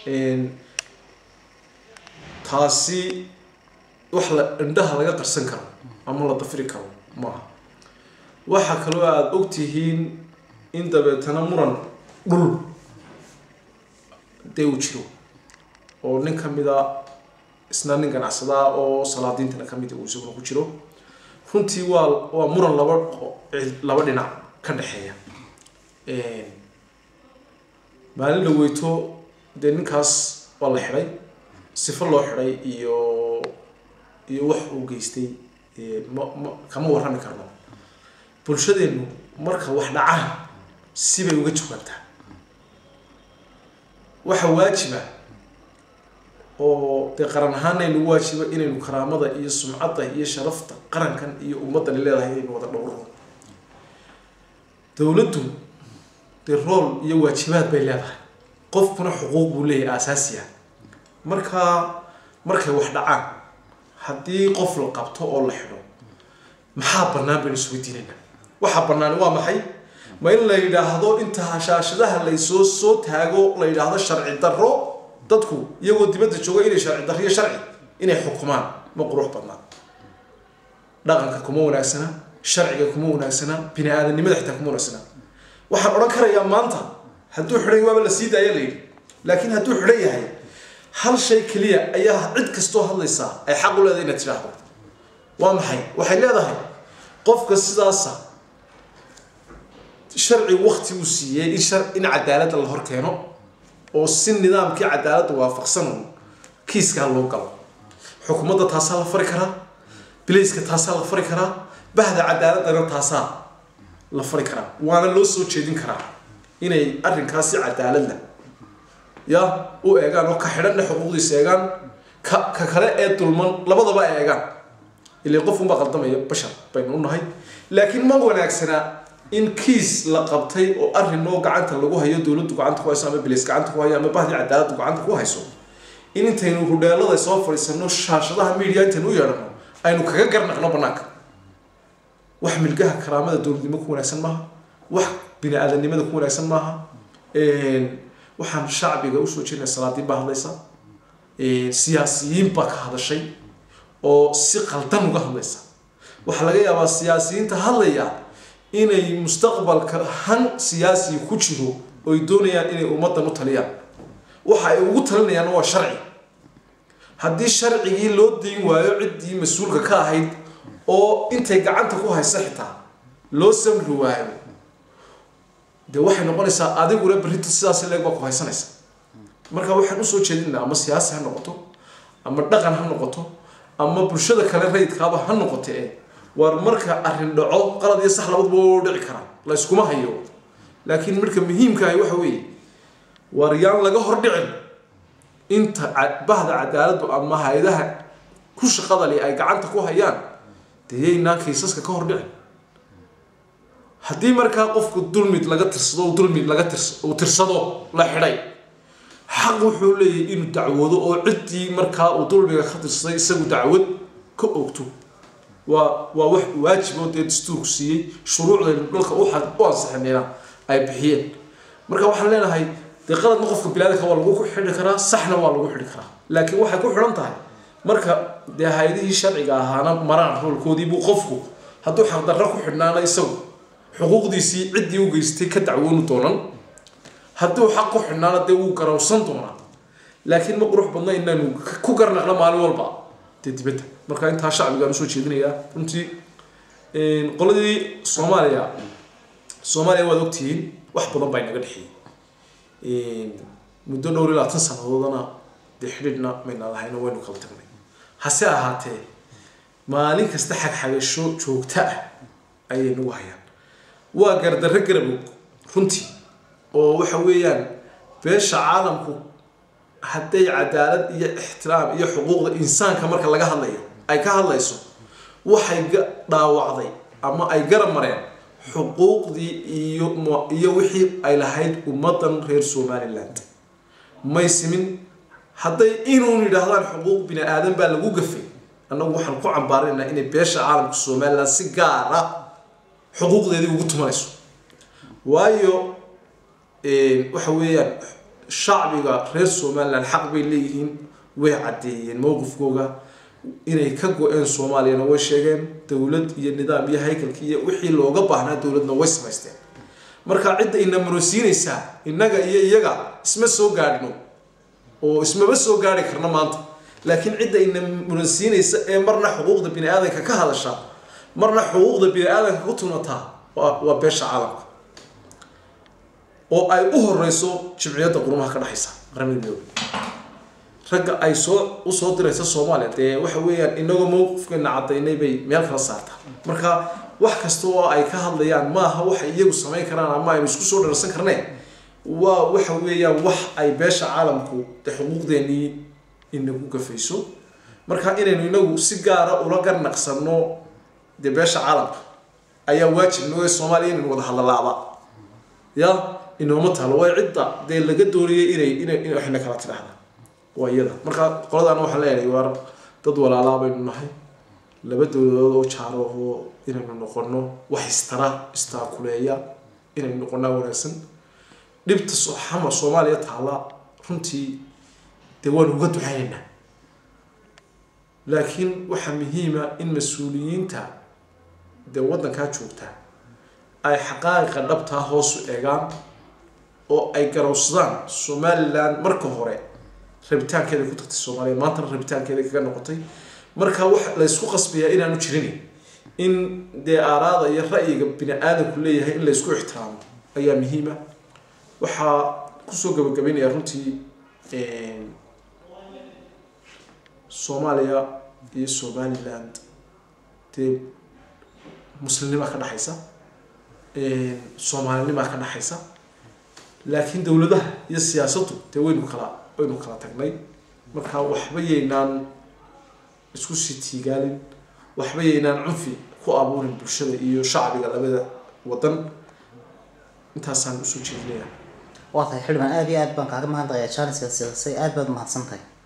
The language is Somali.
taasi wax la indhaha laga qarsan karo ama la dafiri karo maaha waxa kale oo aad ogtihiin in dabeetana muran dhul day u jiro oo nin kamida isna nin ganacsada oo salaadiintana kamid uu isaguna ku jiro runtii waa muran laba dhinac ka dhaxeeya maalin la weyto de ninkaas waa la xiray sifo loo xiray iyo wax uu geystay kama warrami karno bulshadeenu marka wax dhacaan sibay uga jawaabtaa waxa waajiba oo qaran ahaan ay lagu waajiba inaynu karaamada iyo sumcadda iyo sharafta qarankan iyo ummadda leedahay inaynu wada dhowrno dawladdu rool iyo waajibaad bay leedahay qofkuna xuquuq buu leeyahay asaasi ah markay wax dhacaan haddii qof la qabto oo la xidho maxaa bannaan baynu isweydiinaynaa waxa bannaan waa maxay ma in la yidhaahdo inta hashaashadaha soo taago la yidhaahdo sharci darro dadku iyagoo dibadda jooga inay sharci darro iyo sharci inay xukumaan ma qurux badnaa dhaqanka kuma wanaagsana sharciga kuma wanaagsana bini aadanimada xitaa kuma wanaagsana waxaan odhan karayaa maanta hadduu xidhan waaba la sii daaya la yidhi laakiin hadduu xidhan yahay hal shay keliya ayaa cid kastoo hadlaysaa ay xaq u leedahay inaad tidhaahdo waa maxay waxay leedahay qofka sidaasa sharci waqti uu siiyey in cadaaladda la hor keeno oo si nidaamkii cadaaladda waafaqsan kiiska loo galo xukuumadda taasaa la fari karaa bilayska taasaa la fari karaa bahda cadaaladana taasaa la fari karaa waana loo soo jeedin karaa inay arrinkaasi cadaaladda ya u eegaan oo ka xidhanna xuquuqdiisa eegaan ka kale ee dulman labadaba eegaan ilaa qof unbaa qaldamaya bashar baynu u nahay laakiin ma wanaagsana in kiis la qabtay oo arrin oo gacanta lagu hayo dawladdu gacanta ku hayso ama bilis gacanta ku hayo ama bahdi cadaaladdu gacanta ku hayso in intaynu hudheelada soo fadhiisano shaashadaha media intaynu u yeedhano aynu kaga garnaqno bannaanka wax milgaha karaamada dawladnimo ku wanaagsan maaha wax bini aadanimada ku wanaagsan maaha waxaan shacbiga usoo jeednay salaadiin baa hadlaysa siyaasiyiin baa ka hadashay oo si qaldan uga hadlaysa waxaa laga yaabaa siyaasiyiinta hadlaya inay mustaqbalka han siyaasi ku jiro oo ay doonayaan inay ummaddan u taliyaan waxa ay ugu talinayaan waa sharci haddii sharcigii loo deyn waayo ciddii mas-uulka ka ahayd oo intay gacanta ku haysa xitaa loo samri waayo de waxay noqonaysaa adiguna berrito sidaas leeg baa ku haysanaysa marka waxaan usoo jeedinaa ama siyaasi ha noqoto ama dhaqan ha noqoto ama bulshada kale rayidkaaba ha noqote war marka arrin dhaco qalad iyo sax labadaba oo dhici kara la iskuma hayo laakiin marka muhiimka ah waxa weeye war yaan laga hor dhicin inta bahda cadaaladdu ama hay'adaha ku shaqada leh ay gacanta ku hayaan deeyaynaa kiisaska ka hor dhicin haddii markaa qofku dulmid laga tirsado la xidhay xaq wuxuu leeyahay inuu dacwado oo ciddii markaa uu dulmiga ka tirsaday isagu dacwad ka ogto waa wax waajib oo dastuurku siiyey shuruucda dhulka u ansaxnayna ay bixiyeen marka waxaan leenahay de qaladna qofka bilaadanka waa lagu xidhi karaa saxna waa lagu xidhi karaa laakiin waxay ku xidhan tahay marka de hay'adihii sharciga ahaana maraan roolkoodii buu qofku hadduu xaqdarro ku xidhnaana isagu xuquuqdiisii ciddii u geystay ka dacwoonu doonan hadduu xaq ku xidhnaana dee wuu garawsan doonaa laakiin ma qurux badna inaanu ku garnaqno maalin walba dee dibadda marka intaa shacbigaan usoo jeedinayaa runtii qoladii soomaaliya waad ogtihiin wax badan baa inaga dhexeeyey muddo dhowr ilaa 10 sanadoodana dee xidhiidhna mayna lahayno waynu kala tagnay hase ahaatee maalin kasta xagxagasho joogta ah ayay nagu hayaan waa gardarro garabog runtii oo waxa weeyaan beesha caalamku hadday cadaalad iyo ixtiraam iyo xuquuqda insaanka marka laga hadlayo ay ka hadlayso waxay dhaawacday ama ay garab mareen xuquuqdii iyo wixii ay lahayd ummadan reer Somaliland may simin hadday inuu yiraahdaan xuquuq bini aadan baa lagu gafay annagu waxaan ku cambaaraynaa inay beesha caalamka Somaliland si gaar ah xuquuqdeedii ugu tumanayso waayo waxa weeyaan shacbiga reer Somaliland xaq bay leeyihiin way cadeeyeen mowqifkooda inay ka go'een Soomaaliyana way sheegeen dawlad iyo nidaam iyo haykalki iyo wixii looga baahnaa dawladna way samaysteen marka cidda ina marosiinaysa inaga iyo iyaga isma soo gaadhno oo isma soo gaari karna maanta laakiin cidda ina marosiinaysa ee marna xuquuqda bini'aadanka ka hadasha marna xuquuqda bini'aadanka ku tunata waa beesha caalamka oo ay u horeyso jimciyadda qurumaha ka dhaxaysa qaramada midoobay ragga ay soo diraysa Soomaaliya ee waxa weeyaan inaga mowqifkeena cadaynay bay meel kala saartaa marka wax kasta oo ay ka hadlayaan maaha wax iyagu sameyn karaan ama ay isku soo dharsan karneen waa waxa weeyaan wax ay beesha caalamku xuquuqdeeni inagu gafayso marka inaynu inagu si gaar ah ula garnaqsano beesha caalamka ayaa waajib noo ah Soomaaliya inuu wada hadlaaba ya inoo talo way cidda laga doonayay inay waxna kala tiraahdo ويدا مركا قلنا أنا وحلا يعني وار تدور على بين نحي لبدو وشارو إن نقولنا وحسترا استاكولية إن نقولنا ورسن نبت الصحة الصومالية تعالى فهمتي دوار وقت حينا لكن وحمهيمة إن مسؤولين تا دوّرنا كاتشوكتا أي حقائق نبتها هوس إيجان أو أي كروسان سوماليلاند مركو هوري ربيتان كذا كنت الصومالية ما ترى ربيتان كذا كان نقطي مركها لا يسوق قصبية إلى نشرني إن دي أراضي الرأي بين آدم كلية إلا يسوق احترام أيام مهمة وحا كسوق بقبين يا رنتي الصومالية هي الصوماليلاند تي مسلمين ما كان حيسا الصوماليين ما كان حيسا لكن دولته هي سياسته توين وكلا وين وكلا تقني مركها وحبينان isku sitiigaalin waxba inaan cunfi ku abuurin bulshada iyo shacbiga labada wadan intaasaan u soo jeedinayaa waa tahay xilman aad iyo aad baan kaaga mahadnaqayaa challenge-ka sidaasay aad baad mahadsantahay